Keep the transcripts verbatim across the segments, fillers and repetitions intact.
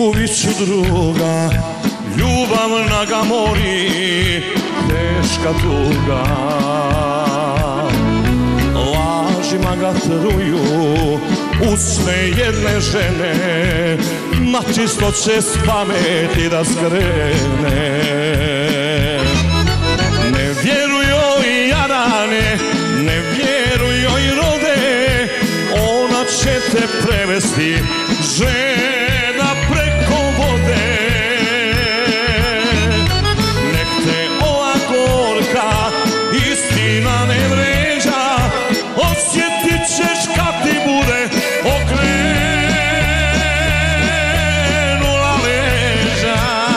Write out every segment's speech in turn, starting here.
izgubit ću druga, ljubav na ga mori, teška tuga. Lažima ga truju usne jedne žene, ma čisto će s pameti da skrene. Ne vjeruj joj jarane, ne vjeruj joj rode, ona će te prevesti žena preko vode. Nek te ova gorka istina ne vređa, osjetit ćeš kad ti bude okrenula leđa.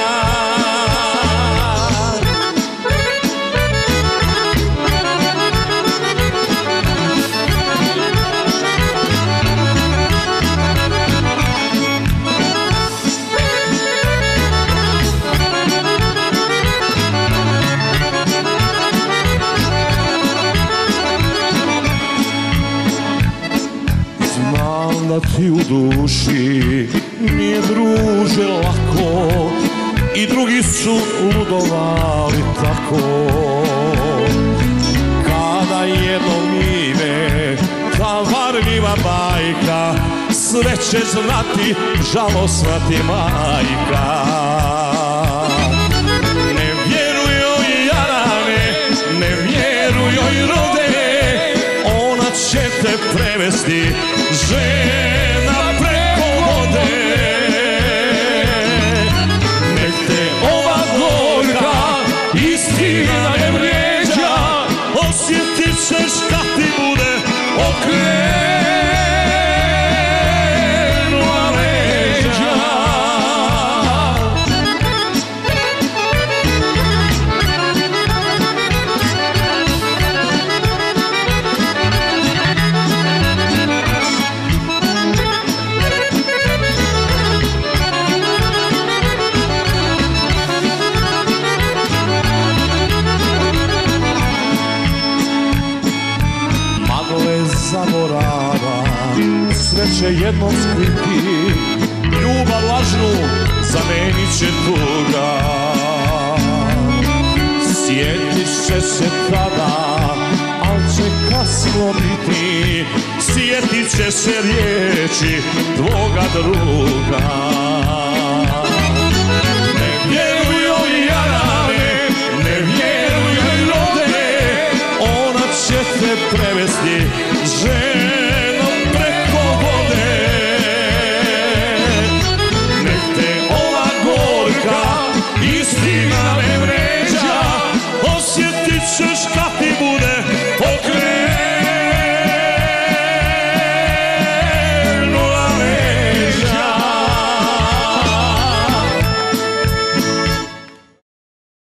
Da ti u duši nije druže lako, i drugi su ludovali tako. Kada jednom ime ta varljiva bajka, sve će znati žalosna ti majka. Ne vjeruj joj jarane, ne vjeruj joj rode, ona će te prevesti žena preko vode. Nek te ova gorka istina ne vrijeđa, osjetit ćeš kad ti bude okrenula leđa. Zaborava, sve će jednom skriti, ljubav lažnu zamenit će tuga. Sjetit će se tada, al će kasno biti, sjetit će se riječi tvoga druga.